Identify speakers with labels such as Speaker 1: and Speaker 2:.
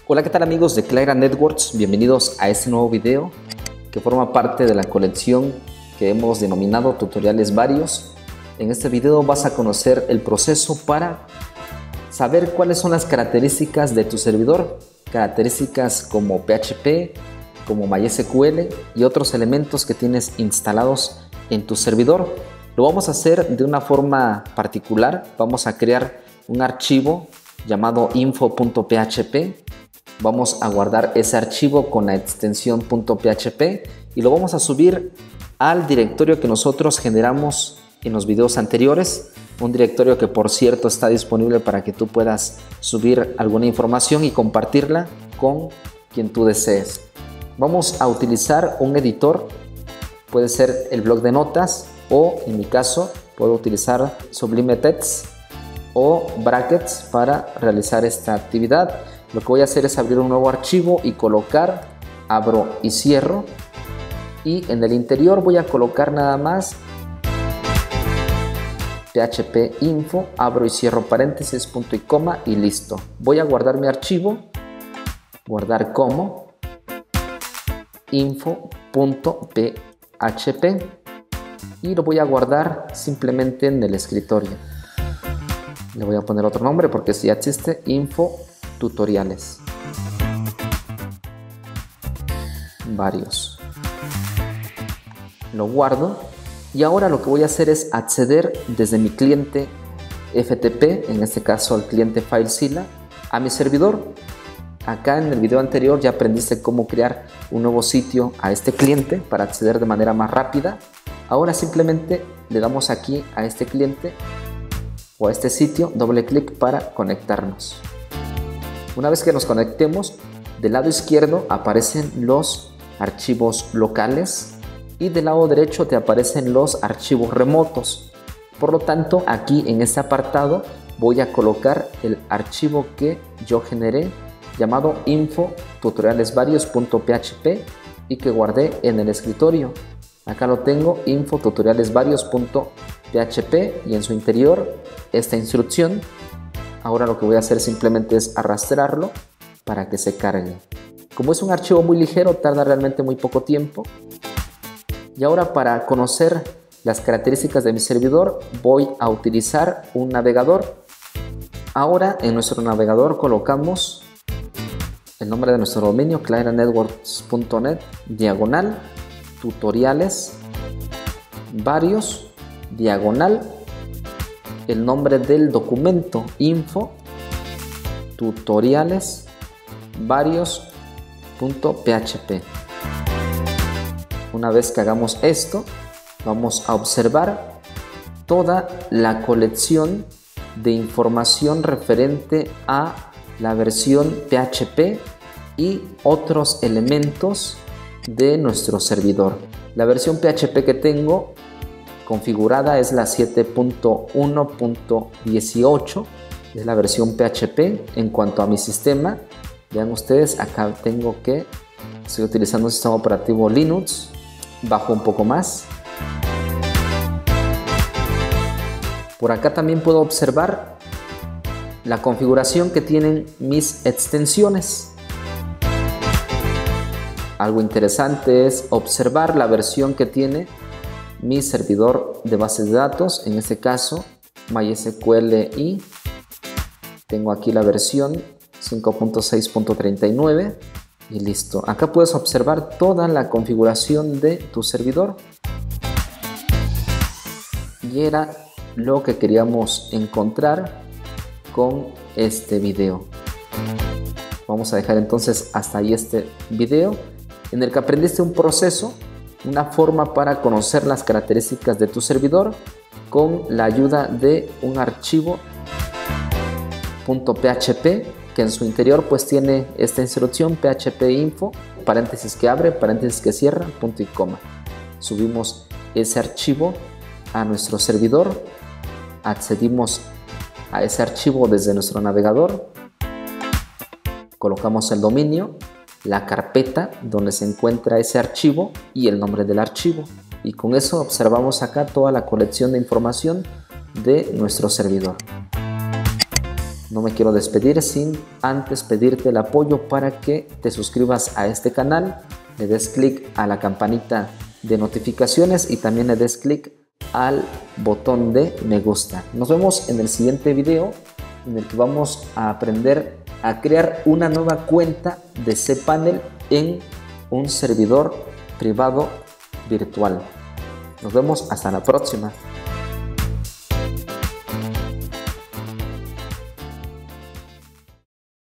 Speaker 1: Hola, ¿qué tal amigos de Clara Networks? Bienvenidos a este nuevo video que forma parte de la colección que hemos denominado Tutoriales Varios. En este video vas a conocer el proceso para saber cuáles son las características de tu servidor, características como PHP, como MySQL y otros elementos que tienes instalados en tu servidor. Lo vamos a hacer de una forma particular. Vamos a crear un archivo llamado info.php. Vamos a guardar ese archivo con la extensión .php y lo vamos a subir al directorio que nosotros generamos en los videos anteriores. Un directorio que, por cierto, está disponible para que tú puedas subir alguna información y compartirla con quien tú desees. Vamos a utilizar un editor, puede ser el bloc de notas o, en mi caso, puedo utilizar Sublime Text o Brackets para realizar esta actividad. Lo que voy a hacer es abrir un nuevo archivo y colocar, abro y cierro, y en el interior voy a colocar nada más PHP info, abro y cierro paréntesis, punto y coma y listo. Voy a guardar mi archivo, guardar como info.php y lo voy a guardar simplemente en el escritorio. Le voy a poner otro nombre porque si ya existe, info tutoriales varios. Lo guardo y ahora lo que voy a hacer es acceder desde mi cliente FTP, en este caso el cliente FileZilla, a mi servidor. Acá en el video anterior ya aprendiste cómo crear un nuevo sitio a este cliente para acceder de manera más rápida. Ahora simplemente le damos aquí a este cliente o a este sitio, doble clic para conectarnos. Una vez que nos conectemos, del lado izquierdo aparecen los archivos locales y del lado derecho te aparecen los archivos remotos. Por lo tanto, aquí en este apartado voy a colocar el archivo que yo generé llamado info.tutorialesvarios.php y que guardé en el escritorio. Acá lo tengo, info.tutorialesvarios.php, y en su interior esta instrucción. Ahora lo que voy a hacer simplemente es arrastrarlo para que se cargue. Como es un archivo muy ligero, tarda realmente muy poco tiempo. Y ahora, para conocer las características de mi servidor, voy a utilizar un navegador. Ahora en nuestro navegador colocamos el nombre de nuestro dominio, claranetworks.net, diagonal, tutoriales, varios, diagonal, el nombre del documento, info, tutoriales, varios.php. Una vez que hagamos esto, vamos a observar toda la colección de información referente a la versión PHP y otros elementos de nuestro servidor. La versión PHP que tengo configurada es la 7.1.18, es la versión PHP. En cuanto a mi sistema, vean ustedes, acá tengo que estoy utilizando un sistema operativo Linux. Bajo un poco más. Por acá también puedo observar la configuración que tienen mis extensiones. Algo interesante es observar la versión que tiene mi servidor de bases de datos, en este caso MySQL, y tengo aquí la versión 5.6.39 y listo. Acá puedes observar toda la configuración de tu servidor y era lo que queríamos encontrar con este video. Vamos a dejar entonces hasta ahí este video en el que aprendiste un proceso, una forma para conocer las características de tu servidor con la ayuda de un archivo .php que en su interior pues tiene esta instrucción php info, paréntesis que abre, paréntesis que cierra, punto y coma. Subimos ese archivo a nuestro servidor, accedimos a ese archivo desde nuestro navegador, colocamos el dominio, la carpeta donde se encuentra ese archivo y el nombre del archivo, y con eso observamos acá toda la colección de información de nuestro servidor. no me quiero despedir sin antes pedirte el apoyo para que te suscribas a este canal, le des clic a la campanita de notificaciones y también le des clic al botón de me gusta. Nos vemos en el siguiente video en el que vamos a aprender a crear una nueva cuenta de cPanel en un servidor privado virtual. Nos vemos hasta la próxima.